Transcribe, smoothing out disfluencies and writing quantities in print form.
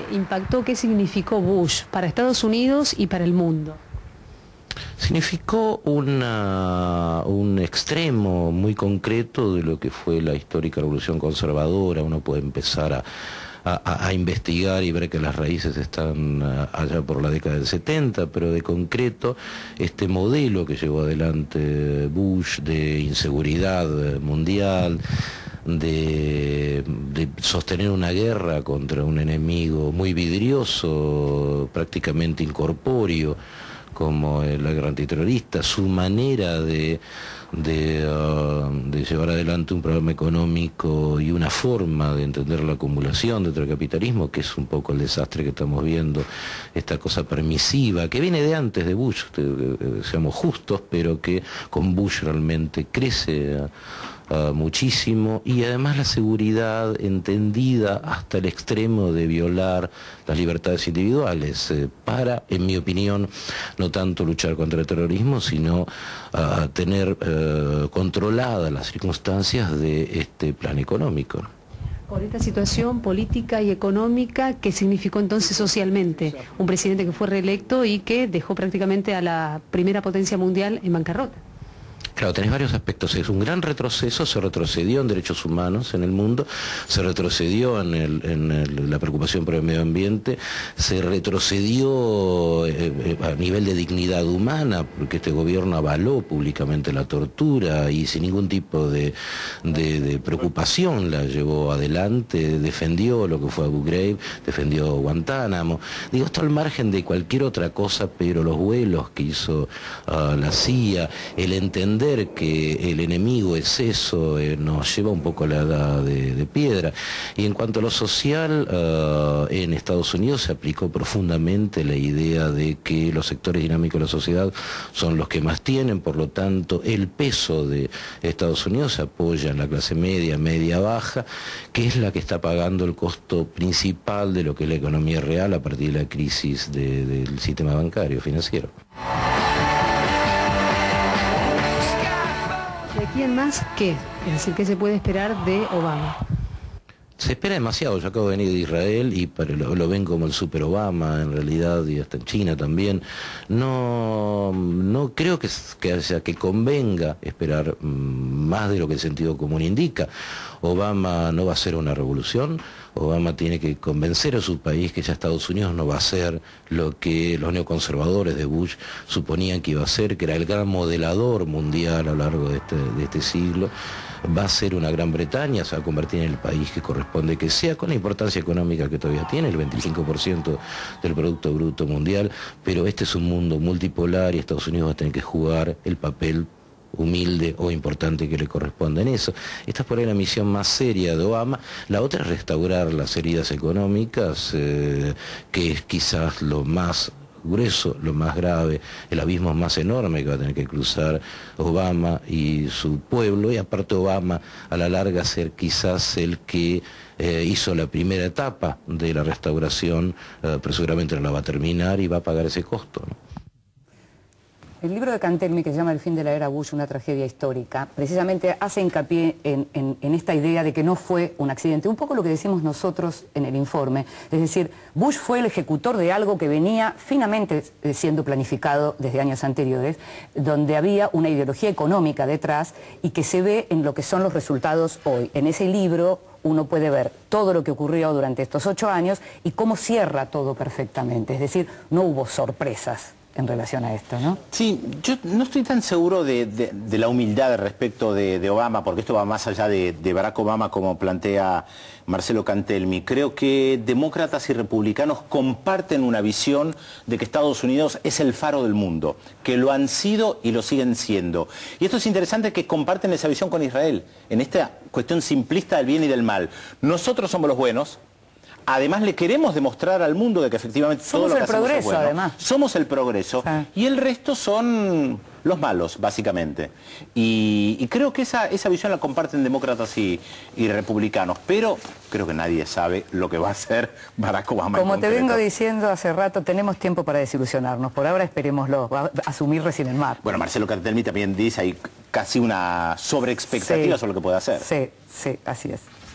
impactó, qué significó Bush para Estados Unidos y para el mundo? Significó un extremo muy concreto de lo que fue la histórica revolución conservadora. Uno puede empezar a investigar y ver que las raíces están allá por la década del 70, pero de concreto este modelo que llevó adelante Bush de inseguridad mundial, de sostener una guerra contra un enemigo muy vidrioso, prácticamente incorpóreo, como la guerra antiterrorista, su manera de llevar adelante un programa económico y una forma de entender la acumulación dentro del capitalismo, que es un poco el desastre que estamos viendo, esta cosa permisiva, que viene de antes de Bush, seamos justos, pero que con Bush realmente crece muchísimo, y además la seguridad entendida hasta el extremo de violar las libertades individuales, para, en mi opinión, no tanto luchar contra el terrorismo, sino tener controladas las circunstancias de este plan económico. Por esta situación política y económica, ¿qué significó entonces socialmente? Un presidente que fue reelecto y que dejó prácticamente a la primera potencia mundial en bancarrota. Claro, tenés varios aspectos. Es un gran retroceso, se retrocedió en derechos humanos en el mundo, se retrocedió en la preocupación por el medio ambiente, se retrocedió a nivel de dignidad humana, porque este gobierno avaló públicamente la tortura y sin ningún tipo de preocupación la llevó adelante, defendió lo que fue Abu Ghraib, defendió Guantánamo. Digo, esto al margen de cualquier otra cosa, pero los vuelos que hizo la CIA, el entender que el enemigo es eso, nos lleva un poco a la edad de piedra. Y en cuanto a lo social, en Estados Unidos se aplicó profundamente la idea de que los sectores dinámicos de la sociedad son los que más tienen, por lo tanto el peso de Estados Unidos se apoya en la clase media, media baja, que es la que está pagando el costo principal de lo que es la economía real a partir de la crisis del sistema bancario, financiero. ¿De quién más qué? Es decir, ¿qué se puede esperar de Obama? Se espera demasiado. Yo acabo de venir de Israel y lo ven como el super Obama en realidad, y hasta en China también. No creo que convenga esperar más de lo que el sentido común indica. Obama no va a hacer una revolución. Obama tiene que convencer a su país que ya Estados Unidos no va a ser lo que los neoconservadores de Bush suponían que iba a ser, que era el gran modelador mundial a lo largo de este siglo. Va a ser una Gran Bretaña, se va a convertir en el país que corresponde que sea, con la importancia económica que todavía tiene, el 25% del Producto Bruto Mundial, pero este es un mundo multipolar y Estados Unidos va a tener que jugar el papel humilde o importante que le corresponde en eso. Esta es por ahí la misión más seria de Obama. La otra es restaurar las heridas económicas, que es quizás lo más grueso, lo más grave, el abismo más enorme que va a tener que cruzar Obama y su pueblo, y aparte Obama a la larga ser quizás el que hizo la primera etapa de la restauración, pero seguramente no la va a terminar y va a pagar ese costo, ¿no? El libro de Cantelmi, que se llama El fin de la era Bush, una tragedia histórica, precisamente hace hincapié en esta idea de que no fue un accidente. Un poco lo que decimos nosotros en el informe. Es decir, Bush fue el ejecutor de algo que venía finamente siendo planificado desde años anteriores, donde había una ideología económica detrás y que se ve en lo que son los resultados hoy. En ese libro uno puede ver todo lo que ocurrió durante estos 8 años y cómo cierra todo perfectamente. Es decir, no hubo sorpresas en relación a esto, ¿no? Sí, yo no estoy tan seguro de la humildad respecto de Obama, porque esto va más allá de Barack Obama, como plantea Marcelo Cantelmi. Creo que demócratas y republicanos comparten una visión de que Estados Unidos es el faro del mundo, que lo han sido y lo siguen siendo. Y esto es interesante, que comparten esa visión con Israel, en esta cuestión simplista del bien y del mal. Nosotros somos los buenos. Además le queremos demostrar al mundo de que efectivamente todo lo que hacemos es bueno. Además. Somos el progreso, y el resto son los malos, básicamente. Y creo que esa visión la comparten demócratas y republicanos, pero creo que nadie sabe lo que va a hacer Barack Obama. Como te vengo diciendo hace rato, tenemos tiempo para desilusionarnos. Por ahora esperémoslo, va a asumir recién el mar. Bueno, Marcelo Cantelmi también dice, hay casi una sobreexpectativa sobre lo que puede hacer. Sí, así es.